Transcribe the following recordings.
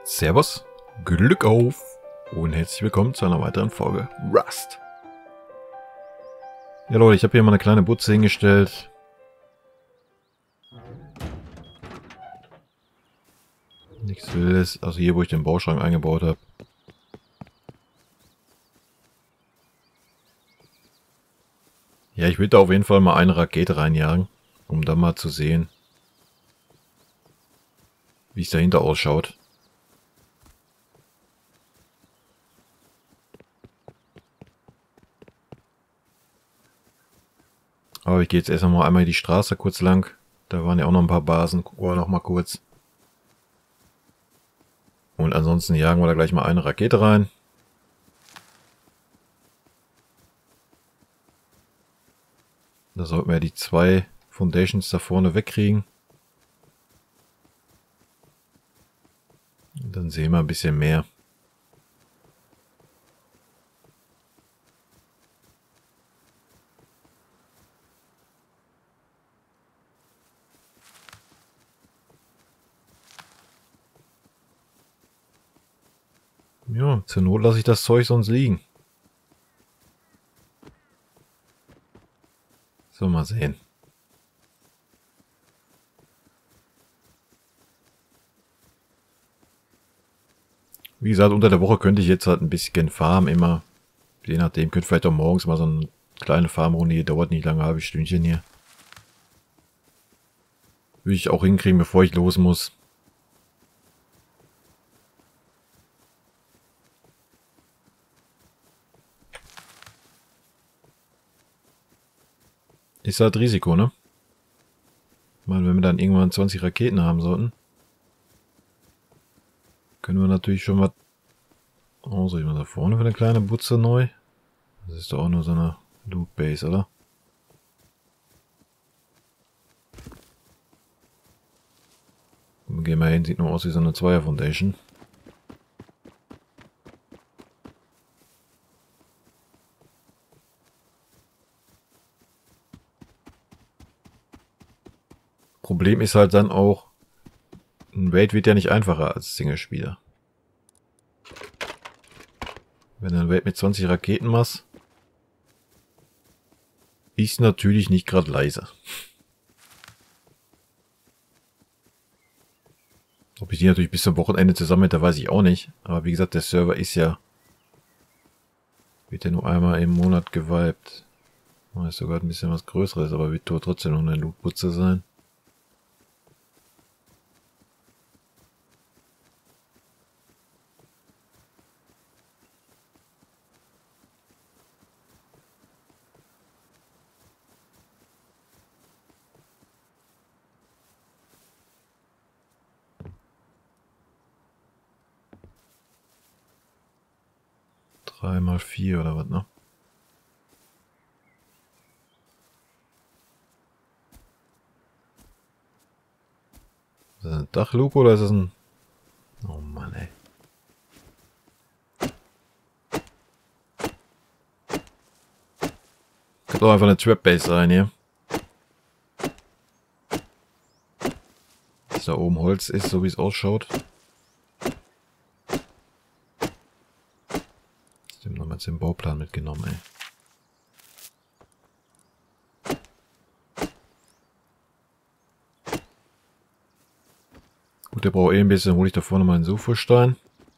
Servus, Glück auf und herzlich willkommen zu einer weiteren Folge Rust. Ja Leute, ich habe hier mal eine kleine Butze hingestellt. Nichts Wildes, also hier wo ich den Bauschrank eingebaut habe. Ja, ich will da auf jeden Fall mal eine Rakete reinjagen, um dann mal zu sehen, wie es dahinter ausschaut. Aber ich gehe jetzt erst noch einmal die Straße kurz lang. Da waren ja auch noch ein paar Basen. Gucken wir noch mal kurz. Und ansonsten jagen wir da gleich mal eine Rakete rein. Da sollten wir die zwei Foundations da vorne wegkriegen. Und dann sehen wir ein bisschen mehr. Ja, zur Not lasse ich das Zeug sonst liegen. So, mal sehen. Wie gesagt, unter der Woche könnte ich jetzt halt ein bisschen farmen immer. Je nachdem, könnte vielleicht auch morgens mal so eine kleine Farmrunde, hier dauert nicht lange, ein halbes Stündchen hier. Würde ich auch hinkriegen, bevor ich los muss. Ist halt Risiko, ne? Ich meine, wenn wir dann irgendwann 20 Raketen haben sollten, können wir natürlich schon was... Oh, soll ich mal da vorne für eine kleine Butze neu? Das ist doch auch nur so eine Loot Base, oder? Gehen wir hin, sieht nur aus wie so eine Zweier Foundation. Problem ist halt dann auch, ein Raid wird ja nicht einfacher als Single-Spieler. Wenn du ein Raid mit 20 Raketen machst, ist natürlich nicht gerade leise. Ob ich die natürlich bis zum Wochenende zusammenhätte, weiß ich auch nicht. Aber wie gesagt, der Server ist ja... Wird ja nur einmal im Monat gewiped. Ist sogar ein bisschen was Größeres, aber wird trotzdem noch eine Lootbutze sein. Drei mal 4 oder was, ne? Ist das eine Dachluke oder ist das ein... Oh Mann, ey. Kann doch einfach eine Trap Base sein hier. Dass da oben Holz ist, so wie es ausschaut. Ich habe nochmal den Bauplan mitgenommen, ey. Gut, der braucht eh ein bisschen, hole ich da vorne mal einen Sulfurstein.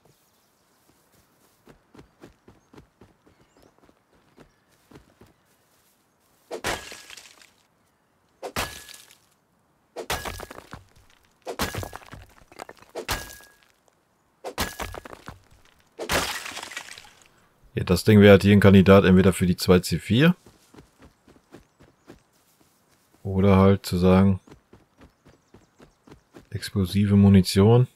Ja, das Ding wäre halt hier ein Kandidat entweder für die 2C4 oder halt zu sagen explosive Munition.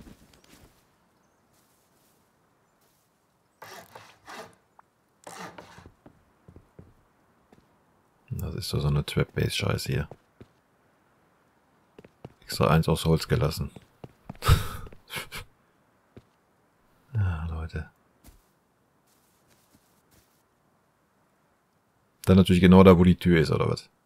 Das ist doch so eine Trap-Base-Scheiße hier. Extra eins aus Holz gelassen. Ja, Leute. Dann natürlich genau da, wo die Tür ist, oder was?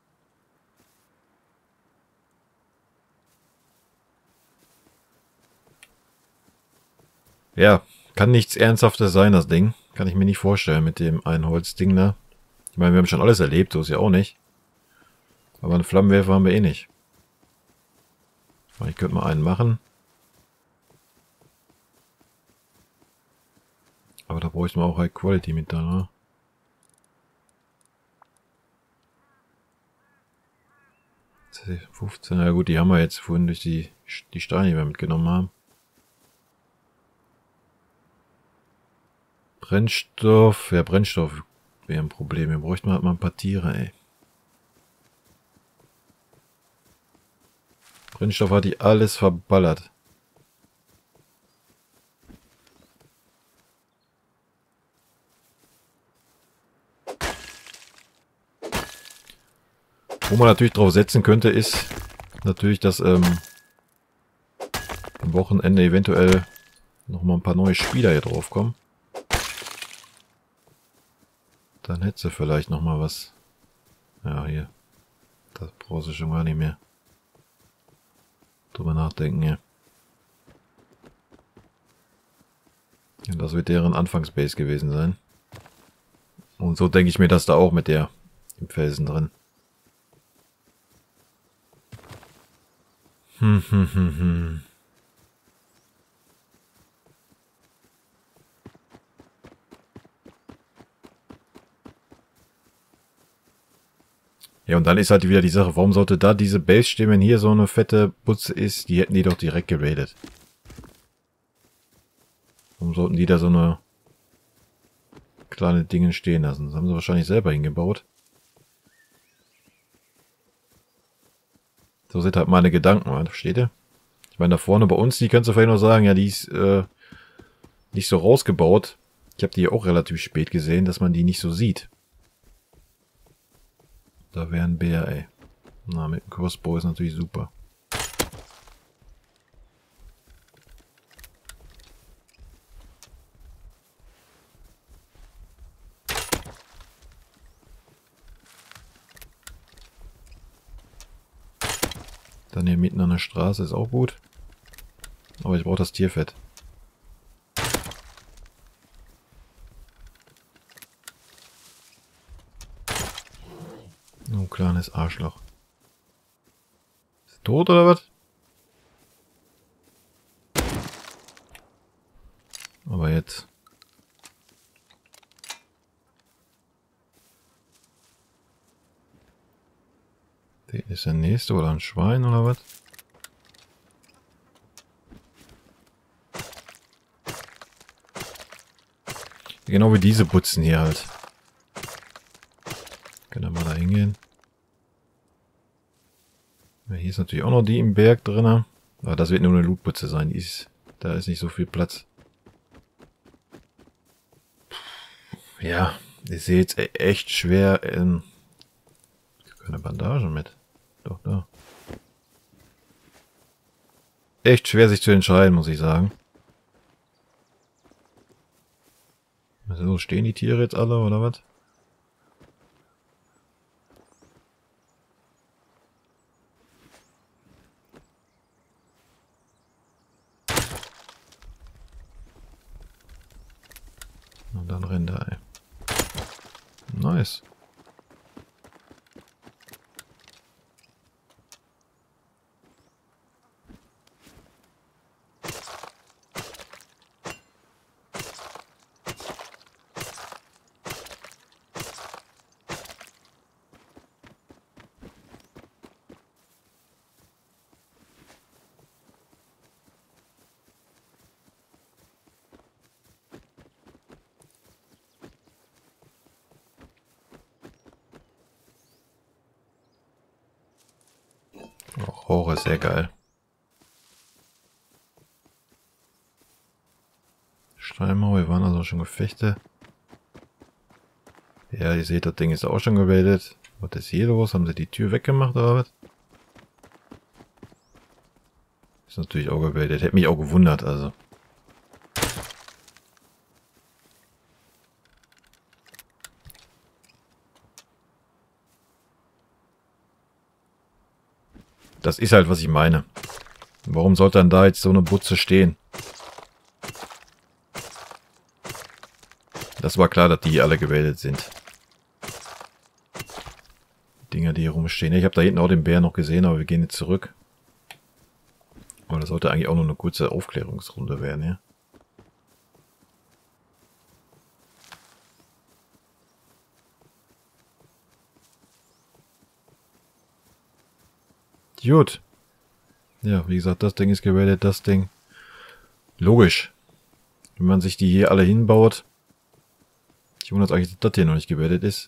Ja, kann nichts Ernsthaftes sein, das Ding. Kann ich mir nicht vorstellen mit dem einen Holzding da. Ich meine, wir haben schon alles erlebt, so ist ja auch nicht. Aber einen Flammenwerfer haben wir eh nicht. Ich könnte mal einen machen. Aber da bräuchten wir auch High Quality mit da, ne? 15, ja gut, die haben wir jetzt vorhin durch die Steine, die wir mitgenommen haben. Brennstoff, ja Brennstoff wäre ein Problem. Wir bräuchten halt mal ein paar Tiere, ey. Brennstoff hat die alles verballert. Wo man natürlich drauf setzen könnte, ist natürlich, dass am Wochenende eventuell nochmal ein paar neue Spieler hier drauf kommen. Dann hättest du vielleicht nochmal was. Ja, hier. Das brauchst du schon gar nicht mehr. Drüber nachdenken hier. Ja, das wird deren Anfangsbase gewesen sein. Und so denke ich mir das da auch mit der im Felsen drin. Ja, und dann ist halt wieder die Sache, warum sollte da diese Base stehen, wenn hier so eine fette Butze ist? Die hätten die doch direkt geradet. Warum sollten die da so eine kleine Dinge stehen lassen? Das haben sie wahrscheinlich selber hingebaut. So sind halt meine Gedanken, versteht ihr? Ich meine, da vorne bei uns, die kannst du vielleicht noch sagen, ja, die ist nicht so rausgebaut. Ich habe die auch relativ spät gesehen, dass man die nicht so sieht. Da wäre ein Bär, ey. Na, mit dem Crossbow ist natürlich super. Dann hier mitten an der Straße ist auch gut. Aber ich brauche das Tierfett. Oh, kleines Arschloch. Ist tot oder was? Aber jetzt. Der ist der nächste oder ein Schwein oder was? Genau wie diese Butzen hier halt. Können wir mal da hingehen. Ja, hier ist natürlich auch noch die im Berg drin. Aber das wird nur eine Lootbutze sein. Da ist nicht so viel Platz. Ja, ich sehe jetzt echt schwer. Keine Bandage mit. Doch, da. Echt schwer sich zu entscheiden, muss ich sagen. Also stehen die Tiere jetzt alle, oder was? Und dann Rinder, ey. Nice. Rohre ist sehr geil. Steinmauer, wir waren also schon Gefechte. Ja, ihr seht, das Ding ist auch schon gemeldet. Was ist hier los? Haben sie die Tür weggemacht oder was? Ist natürlich auch gemeldet. Hätte mich auch gewundert, also. Das ist halt, was ich meine. Warum sollte dann da jetzt so eine Butze stehen? Das war klar, dass die alle gewählt sind. Dinger, die hier rumstehen. Ich habe da hinten auch den Bär noch gesehen, aber wir gehen jetzt zurück. Aber das sollte eigentlich auch nur eine kurze Aufklärungsrunde werden, ja. Gut. Ja, wie gesagt, das Ding ist geredet, das Ding. Logisch. Wenn man sich die hier alle hinbaut. Ich wundere mich eigentlich, dass das hier noch nicht geredet ist.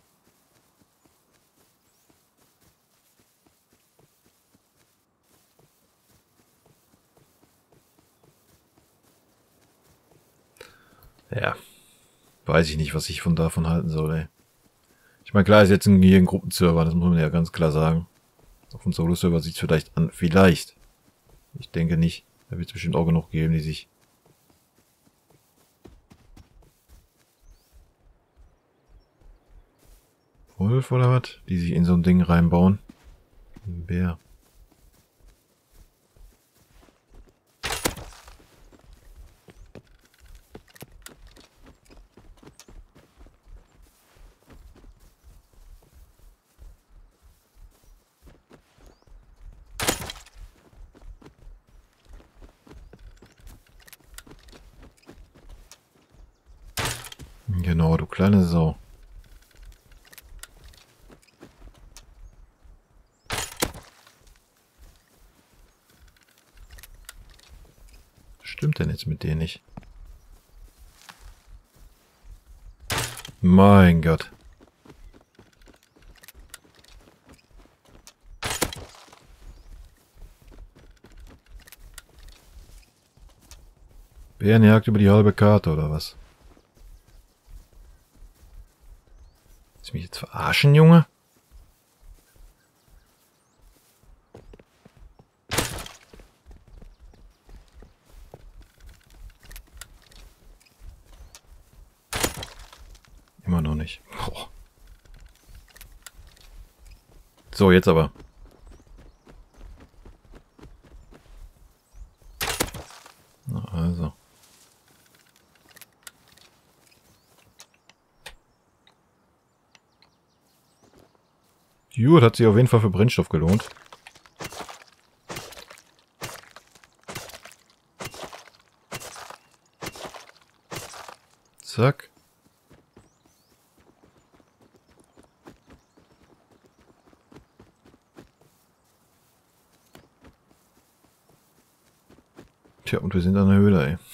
Ja. Weiß ich nicht, was ich davon halten soll, ey. Ich meine, klar ist jetzt hier ein Gruppenserver, das muss man ja ganz klar sagen. Auf dem Solo-Server sieht es vielleicht an. Vielleicht. Ich denke nicht. Da wird es bestimmt auch genug geben, die sich... Wolf oder was? Die sich in so ein Ding reinbauen. Ein Bär. Genau, du kleine Sau. Stimmt denn jetzt mit denen nicht? Mein Gott. Bärenjagd über die halbe Karte, oder was? Willst du mich jetzt verarschen, Junge? Immer noch nicht. Boah. So, jetzt aber. Na, also. Gut, hat sich auf jeden Fall für Brennstoff gelohnt. Zack. Tja, und wir sind an der Höhle, ey.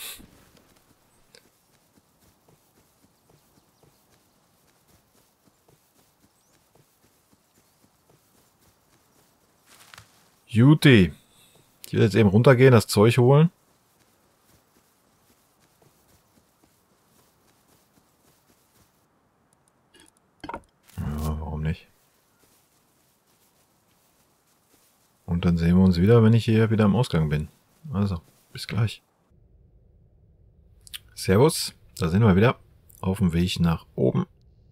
Juti. Ich will jetzt eben runtergehen, das Zeug holen. Ja, warum nicht? Und dann sehen wir uns wieder, wenn ich hier wieder am Ausgang bin. Also, bis gleich. Servus, da sind wir wieder. Auf dem Weg nach oben.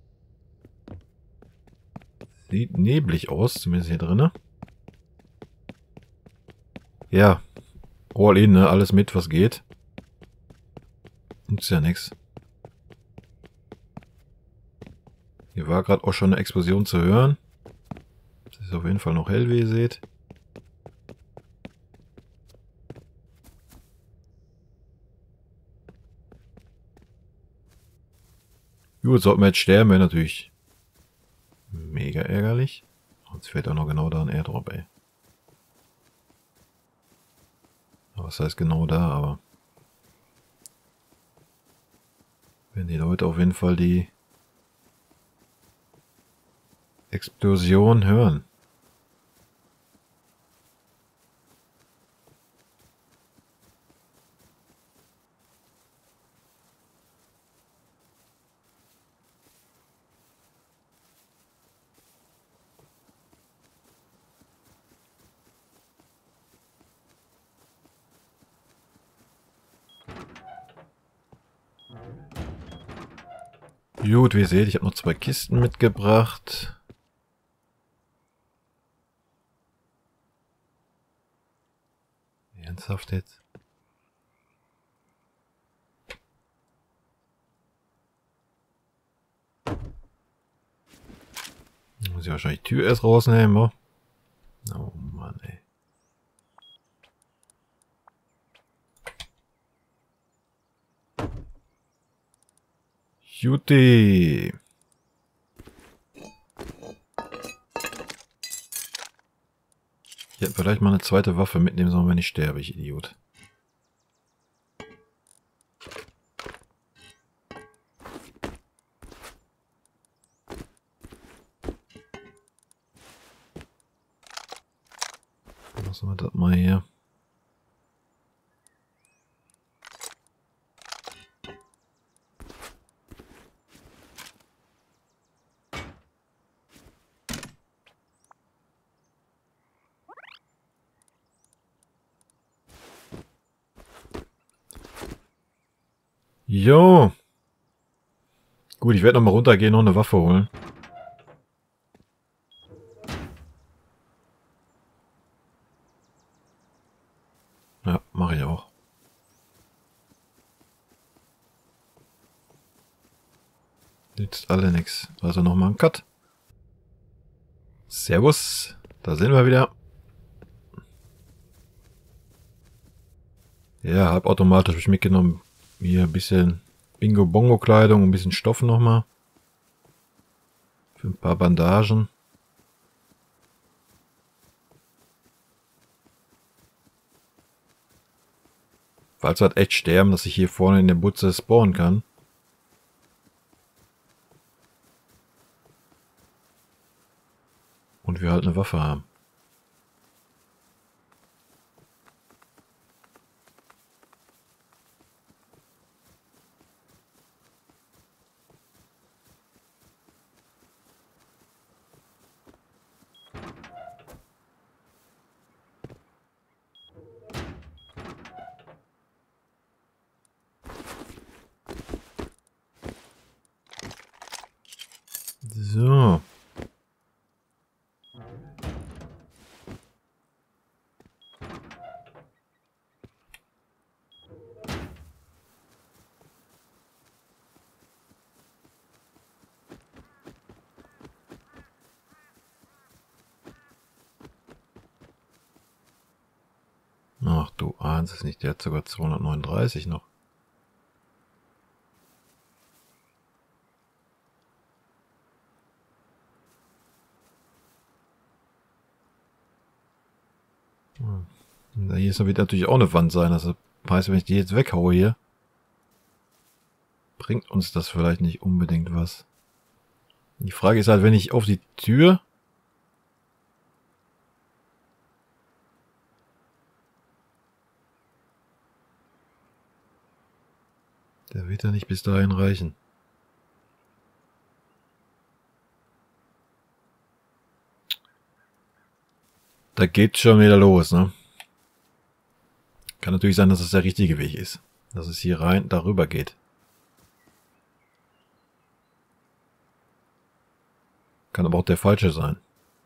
Sieht neblig aus, zumindest hier drinnen. Ja, all in, ne? Alles mit, was geht. Ist ja nix. Hier war gerade auch schon eine Explosion zu hören. Es ist auf jeden Fall noch hell, wie ihr seht. Gut, sollten wir jetzt sterben, wäre natürlich mega ärgerlich. Jetzt fällt auch noch genau da ein Airdrop, ey. Was heißt genau da, aber... Wenn die Leute auf jeden Fall die Explosion hören. Gut, wie ihr seht, ich habe noch 2 Kisten mitgebracht. Ernsthaft jetzt? Muss ich wahrscheinlich die Tür erst rausnehmen, wa? Oh Mann, ey. Juti. Ich hätte vielleicht mal eine zweite Waffe mitnehmen sollen, wenn ich sterbe, ich Idiot. Lassen wir das mal hier. Jo. Gut, ich werde nochmal runtergehen und noch eine Waffe holen. Ja, mache ich auch. Nützt alle nix. Also nochmal ein Cut. Servus. Da sind wir wieder. Ja, halbautomatisch habe ich mitgenommen. Hier ein bisschen Bingo-Bongo-Kleidung, ein bisschen Stoff nochmal. Für ein paar Bandagen. Falls wir halt echt sterben, dass ich hier vorne in der Butze spawnen kann. Und wir halt eine Waffe haben. So. Ach du ahnst es nicht, der hat sogar 239 noch. Hier wird natürlich auch eine Wand sein. Das heißt, wenn ich die jetzt weghaue hier, bringt uns das vielleicht nicht unbedingt was. Die Frage ist halt, wenn ich auf die Tür... Der wird ja nicht bis dahin reichen. Da geht's schon wieder los, ne? Kann natürlich sein, dass es der richtige Weg ist. Dass es hier rein darüber geht. Kann aber auch der falsche sein.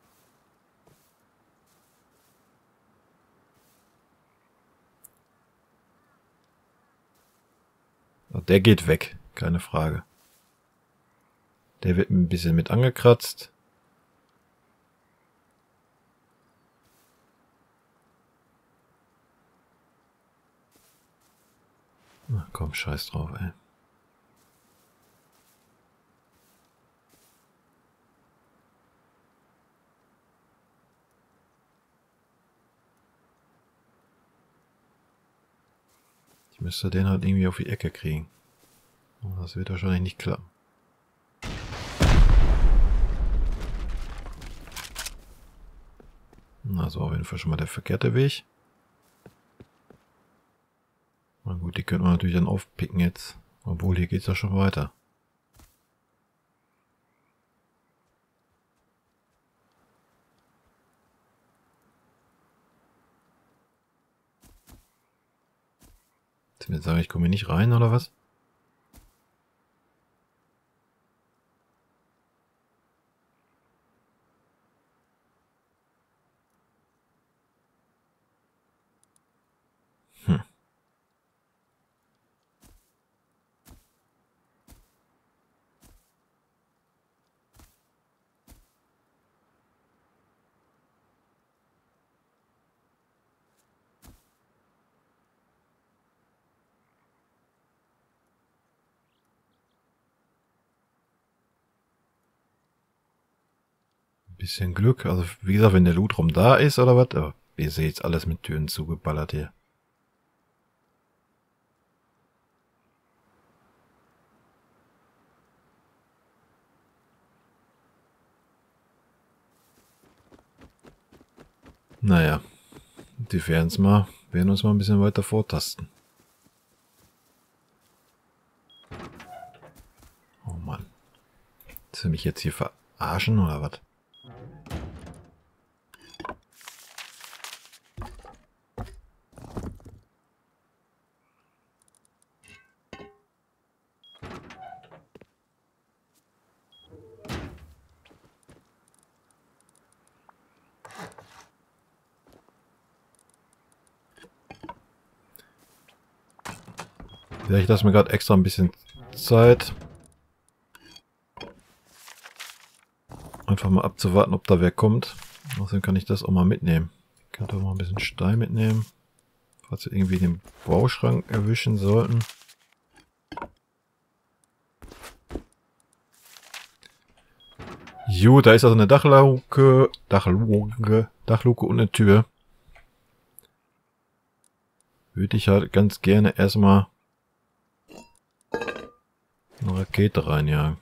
Der geht weg, keine Frage. Der wird ein bisschen mit angekratzt. Na komm, scheiß drauf, ey. Ich müsste den halt irgendwie auf die Ecke kriegen. Das wird wahrscheinlich nicht klappen. Also auf jeden Fall schon mal der verkehrte Weg. Na gut, die könnte man natürlich dann aufpicken jetzt. Obwohl, hier geht's ja schon weiter. Willst du mir sagen, ich komme hier nicht rein, oder was? Bisschen Glück. Also, wie gesagt, wenn der Lootraum da ist oder was. Aber ihr seht jetzt alles mit Türen zugeballert hier. Naja. Die werden uns mal ein bisschen weiter vortasten. Oh Mann. Willst du mich jetzt hier verarschen oder was? Ja, ich lasse mir gerade extra ein bisschen Zeit. Einfach mal abzuwarten, ob da wer kommt. Außerdem kann ich das auch mal mitnehmen. Ich könnte auch mal ein bisschen Stein mitnehmen. Falls wir irgendwie den Bauschrank erwischen sollten. Jo, da ist also eine Dachluke und eine Tür. Würde ich halt ganz gerne erstmal eine Rakete reinjagen.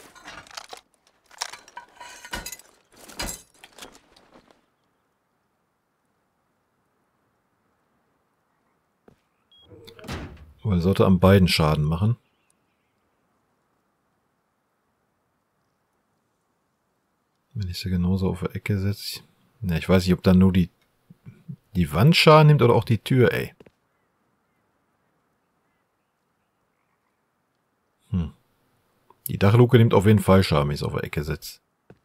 Weil sollte an beiden Schaden machen. Wenn ich sie genauso auf der Ecke setze. Ne, ich weiß nicht, ob dann nur die Wand Schaden nimmt oder auch die Tür, ey. Die Dachluke nimmt auf jeden Fall Schaden, wenn ich es auf der Ecke setze.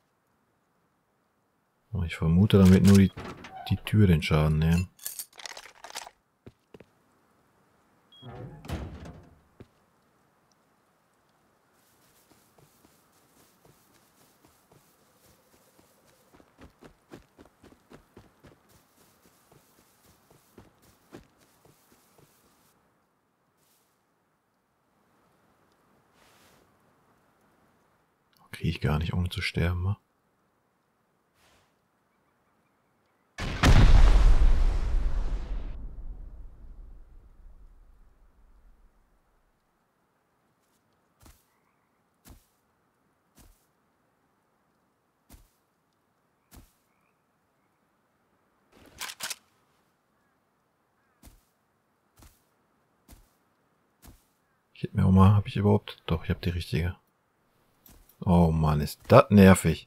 Aber ich vermute, dann wird nur die Tür den Schaden nehmen. Kriege ich gar nicht, ohne zu sterben, wa? Ich hätte mir auch mal, habe ich überhaupt? Doch, ich habe die richtige. Oh Mann, ist das nervig.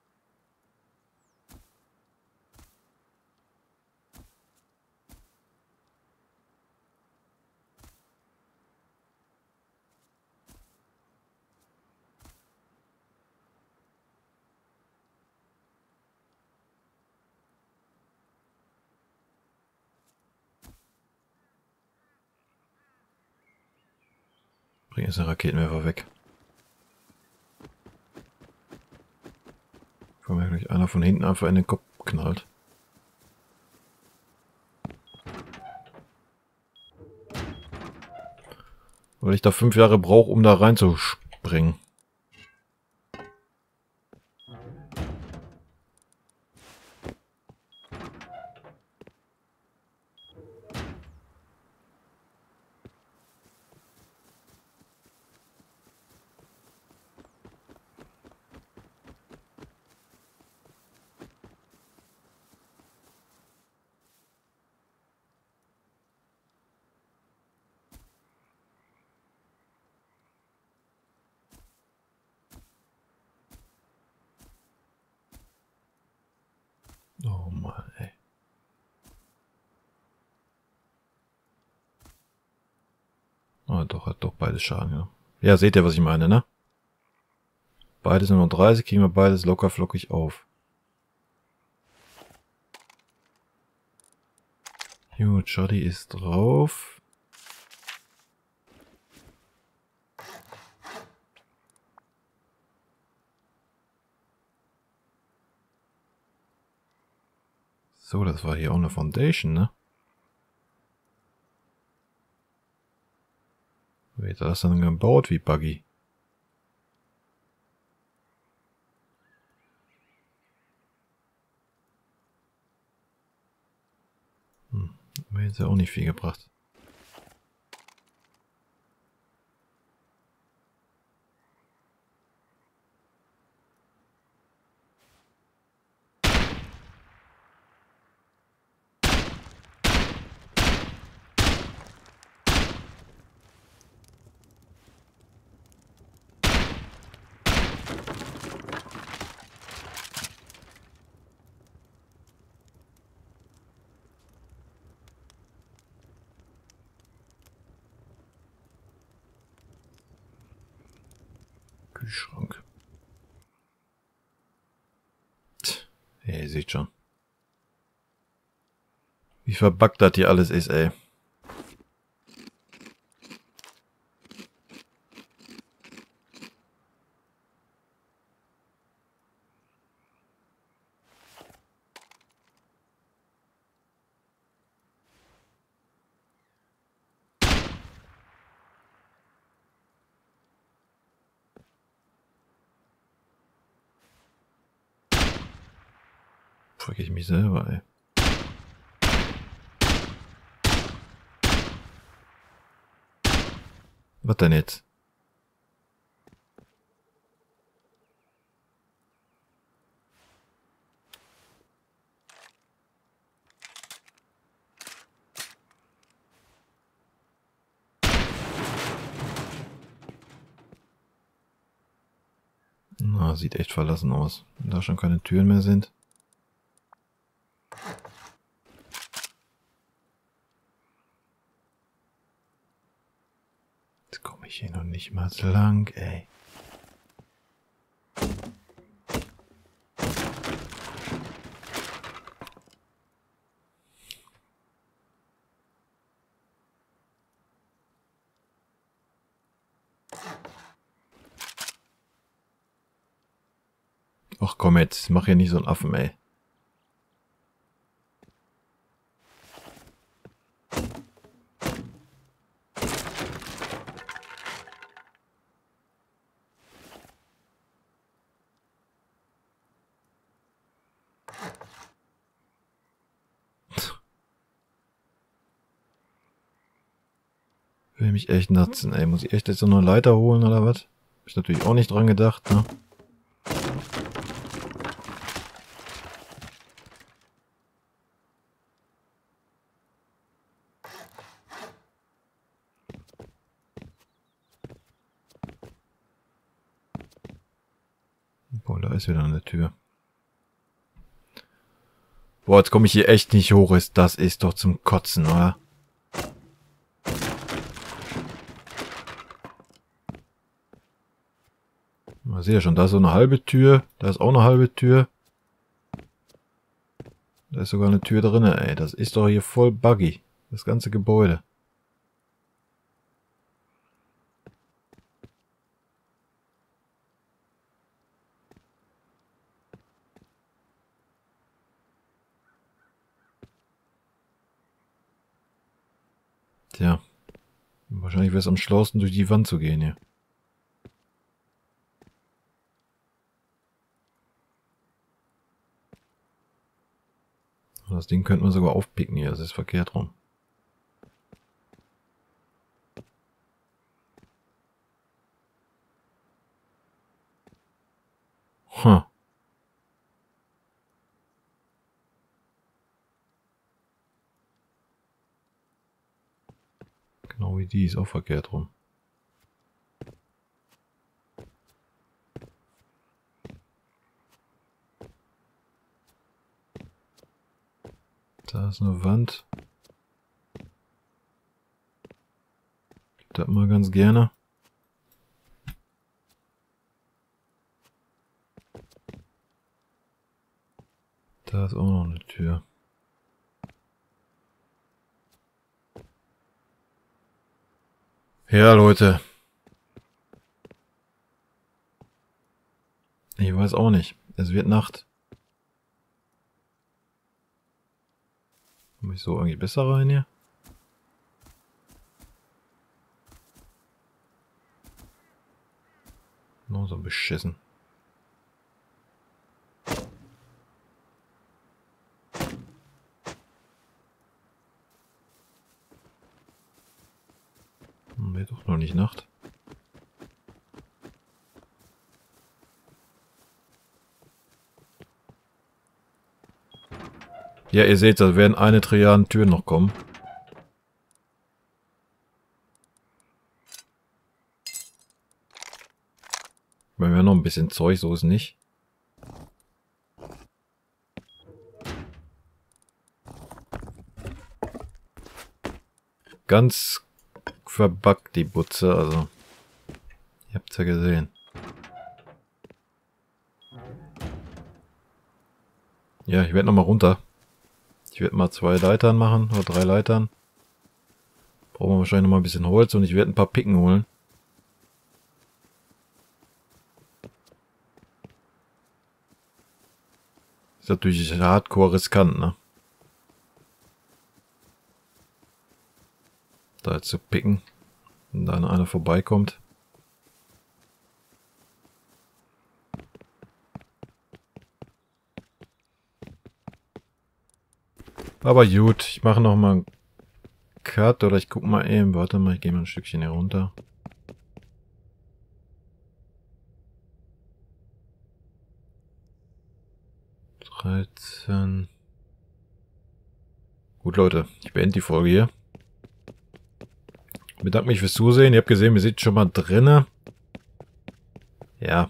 Bring jetzt den Raketenwerfer weg. Bevor mir gleich einer von hinten einfach in den Kopf knallt. Weil ich da 5 Jahre brauche, um da reinzuspringen. Oh Mann, ey. Oh, doch, hat doch beides Schaden, ja. Ja, seht ihr, was ich meine, ne? Beides nur noch 30, kriegen wir beides locker flockig auf. Gut, Shoddy ist drauf. So, das war hier auch eine Foundation, ne? Wie hat er das dann gebaut, wie Buggy? Hat mir jetzt ja auch nicht viel gebracht. Kühlschrank. Ja, ihr seht schon. Wie verbuggt das hier alles ist, ey. Frag ich mich selber, ey. Was denn jetzt? Na, sieht echt verlassen aus. Wenn da schon keine Türen mehr sind. Jetzt komme ich hier noch nicht mal so lang, ey. Ach komm jetzt, mach hier nicht so einen Affen, ey. Will mich echt natzen, ey. Muss ich echt jetzt so eine Leiter holen oder was? Hab ich natürlich auch nicht dran gedacht, ne? Boah, da ist wieder eine Tür. Boah, jetzt komme ich hier echt nicht hoch. Das ist doch zum Kotzen, oder? Man sieht ja schon, da ist so eine halbe Tür. Da ist auch eine halbe Tür. Da ist sogar eine Tür drin, ey. Das ist doch hier voll buggy. Das ganze Gebäude. Tja. Wahrscheinlich wäre es am schlausten, durch die Wand zu gehen hier. Das Ding könnte man sogar aufpicken hier. Das ist verkehrt rum. Huh. Genau wie die ist auch verkehrt rum. Da ist eine Wand. Das mal ganz gerne. Da ist auch noch eine Tür. Ja, Leute. Ich weiß auch nicht. Es wird Nacht. Komme ich so irgendwie besser rein hier? Noch so beschissen. Ne, doch noch nicht Nacht. Ja, ihr seht, da werden 1 Trilliarden Türen noch kommen. Wir haben ja noch ein bisschen Zeug, so ist nicht. Ganz verbuggt die Butze, also. Ihr habt's ja gesehen. Ja, ich werde nochmal runter. Ich werde mal 2 Leitern machen, oder 3 Leitern. Brauchen wir wahrscheinlich nochmal ein bisschen Holz und ich werde ein paar Picken holen. Ist natürlich hardcore riskant, ne? Da jetzt zu picken, wenn dann einer vorbeikommt. Aber gut, ich mache noch mal einen Cut oder ich guck mal eben. Warte mal, ich gehe mal ein Stückchen hier runter. Gut, Leute, ich beende die Folge hier. Ich bedanke mich fürs Zusehen. Ihr habt gesehen, wir sind schon mal drinne. Ja.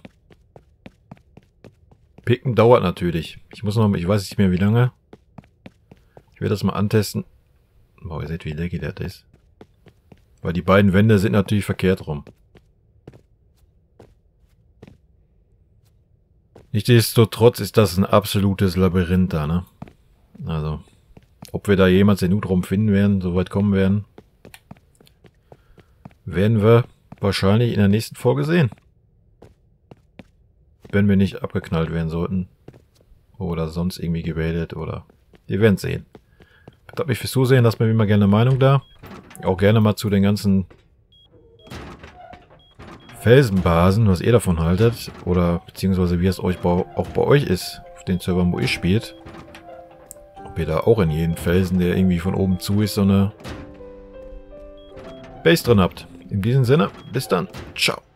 Picken dauert natürlich. Ich muss noch, ich weiß nicht mehr wie lange. Ich werde das mal antesten. Boah, ihr seht, wie lecky das ist. Weil die beiden Wände sind natürlich verkehrt rum. Nichtsdestotrotz ist das ein absolutes Labyrinth da, ne? Also, ob wir da jemals den Nut finden werden, so weit kommen werden, werden wir wahrscheinlich in der nächsten Folge sehen. Wenn wir nicht abgeknallt werden sollten. Oder sonst irgendwie gebildet oder... Wir werden sehen. Ich bedanke mich fürs Zusehen, lasst mir immer gerne eine Meinung da. Auch gerne mal zu den ganzen Felsenbasen, was ihr davon haltet. Oder beziehungsweise wie es euch auch bei euch ist, auf den Servern, wo ihr spielt. Ob ihr da auch in jedem Felsen, der irgendwie von oben zu ist, so eine Base drin habt. In diesem Sinne, bis dann. Ciao.